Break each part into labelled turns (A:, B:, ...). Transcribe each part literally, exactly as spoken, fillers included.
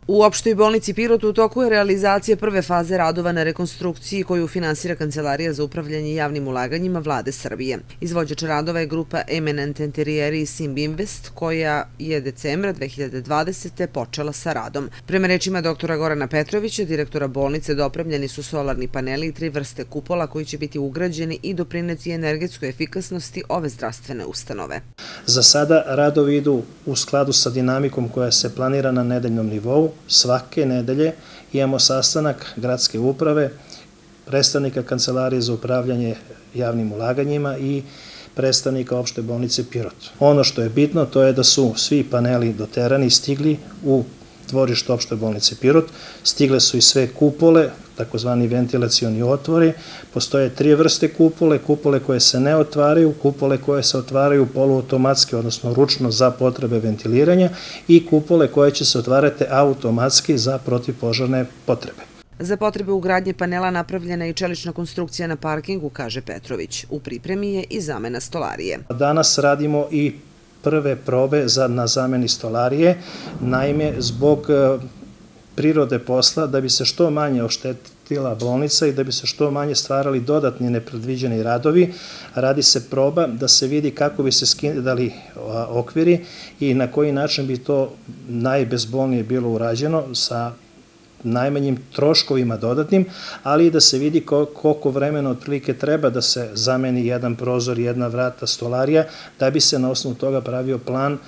A: U opštoj bolnici Pirot u toku je realizacija prve faze radova na rekonstrukciji koju finansira Kancelarija za upravljanje javnim ulaganjima Vlade Srbije. Izvođač radova je grupa Eminent Interieri i Simb Invest, koja je decembra dve hiljade dvadesete. počela sa radom. Prema rečima doktora Gorana Petrovića, direktora bolnice, dopremljeni su solarni paneli i tri vrste kupola koji će biti ugrađeni i doprineti energetskoj efikasnosti ove zdravstvene ustanove.
B: Za sada radovi idu u skladu sa dinamikom koja se planira na nedeljnom nivou. Svake nedelje imamo sastanak gradske uprave, predstavnika Kancelarije za upravljanje javnim ulaganjima i predstavnika opšte bolnice Pirot. Ono što je bitno to je da su svi paneli doterani, stigli u dvorište opšte bolnice Pirot, stigle su i sve kupole, takozvani ventilacioni otvori, postoje tri vrste kupole, kupole koje se ne otvaraju, kupole koje se otvaraju poluautomatski, odnosno ručno za potrebe ventiliranja i kupole koje će se otvarati automatski za protivpožarne potrebe.
A: Za potrebe ugradnje panela napravljena je i čelična konstrukcija na parkingu, kaže Petrović. U pripremi je i zamena stolarije.
B: Danas radimo i prve probe na zameni stolarije, naime zbog prirode posla, da bi se što manje oštetila bolnica i da bi se što manje stvarali dodatni nepredviđeni radovi, radi se proba da se vidi kako bi se skidali okviri i na koji način bi to najbezbolnije bilo urađeno sa najmanjim troškovima dodatnim, ali i da se vidi koliko vremena otprilike treba da se zameni jedan prozor, jedna vrata, stolarija, da bi se na osnovu toga pravio plan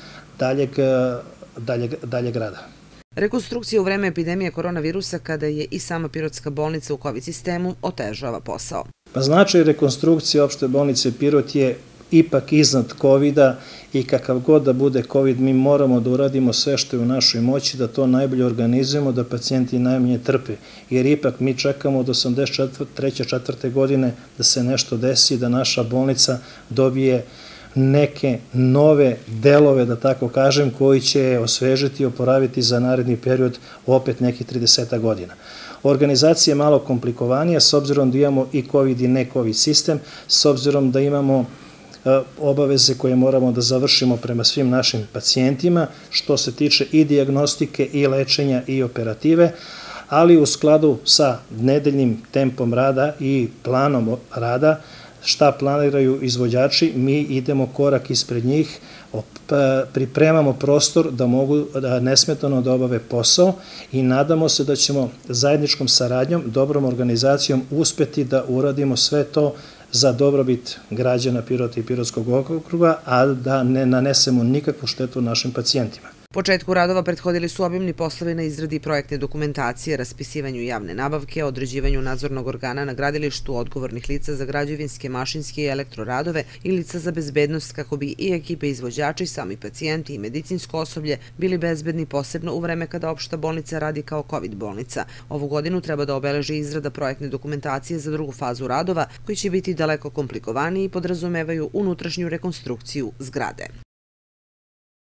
B: daljeg rada.
A: Rekonstrukcija u vreme epidemije koronavirusa, kada je i sama Pirotska bolnica u kovid sistemu, otežava posao.
B: Značaj rekonstrukcije opšte bolnice Pirot je ipak iznad kovida i kakav god da bude kovid, mi moramo da uradimo sve što je u našoj moći, da to najbolje organizujemo, da pacijenti najmanje trpe. Jer ipak mi čekamo od osamdeset treće četvrte godine da se nešto desi, da naša bolnica dobije neke nove delove, da tako kažem, koji će osvežiti i oporaviti za naredni period opet nekih trideset godina. Organizacija je malo komplikovanija, s obzirom da imamo i kovid i ne kovid sistem, s obzirom da imamo obaveze koje moramo da završimo prema svim našim pacijentima, što se tiče i dijagnostike i lečenja i operative, ali u skladu sa nedeljnim tempom rada i planom rada, šta planiraju izvođači, mi idemo korak ispred njih, pripremamo prostor da mogu nesmetano da obave posao i nadamo se da ćemo zajedničkom saradnjom, dobrom organizacijom uspeti da uradimo sve to za dobrobit građana Pirota i Pirotskog okruga, a da ne nanesemo nikakvu štetu našim pacijentima.
A: Početku radova prethodili su obimni poslovi na izradi projektne dokumentacije, raspisivanju javne nabavke, određivanju nadzornog organa na gradilištu, odgovornih lica za građevinske, mašinske i elektroradove i lica za bezbednost, kako bi i ekipe izvođača i sami pacijenti i medicinsko osoblje bili bezbedni, posebno u vreme kada opšta bolnica radi kao kovid bolnica. Ovu godinu treba da obeleži izrada projektne dokumentacije za drugu fazu radova, koji će biti daleko komplikovaniji i podrazumevaju unutrašnju rekonstrukciju zgrade.